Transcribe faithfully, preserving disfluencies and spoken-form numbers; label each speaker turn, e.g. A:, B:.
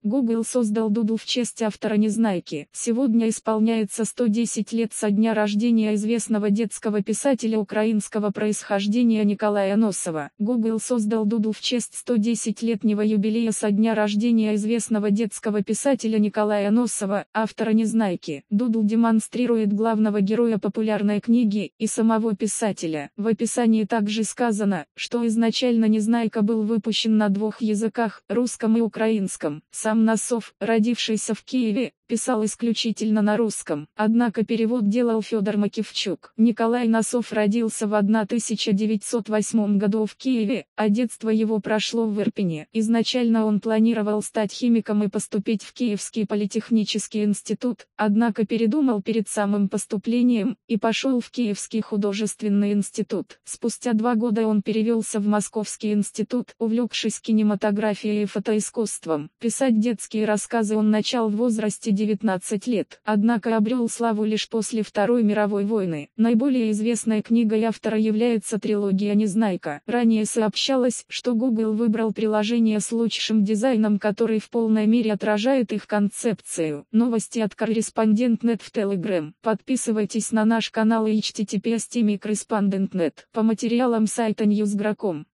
A: Google создал Doodle в честь автора Незнайки. Сегодня исполняется сто десять лет со дня рождения известного детского писателя украинского происхождения Николая Носова. Google создал Doodle в честь сто десятилетнего юбилея со дня рождения известного детского писателя Николая Носова, автора Незнайки. Doodle демонстрирует главного героя популярной книги и самого писателя. В описании также сказано, что изначально Незнайка был выпущен на двух языках, русском и украинском. Сам Носов, родившийся в Киеве, писал исключительно на русском, однако перевод делал Федор Макевчук. Николай Носов родился в тысяча девятьсот восьмом году в Киеве, а детство его прошло в Ирпене. Изначально он планировал стать химиком и поступить в Киевский политехнический институт, однако передумал перед самым поступлением, и пошел в Киевский художественный институт. Спустя два года он перевелся в Московский институт, увлекшись кинематографией и фотоискусством. Писать детские рассказы он начал в возрасте девятнадцати лет, однако обрел славу лишь после Второй мировой войны. Наиболее известной книгой автора является трилогия «Незнайка». Ранее сообщалось, что Google выбрал приложение с лучшим дизайном, который в полной мере отражает их концепцию. Новости от Корреспондент точка нет в Telegram. Подписывайтесь на наш канал и эйч ти ти пи эс точка корреспондент точка нет по материалам сайта ньюс точка гром.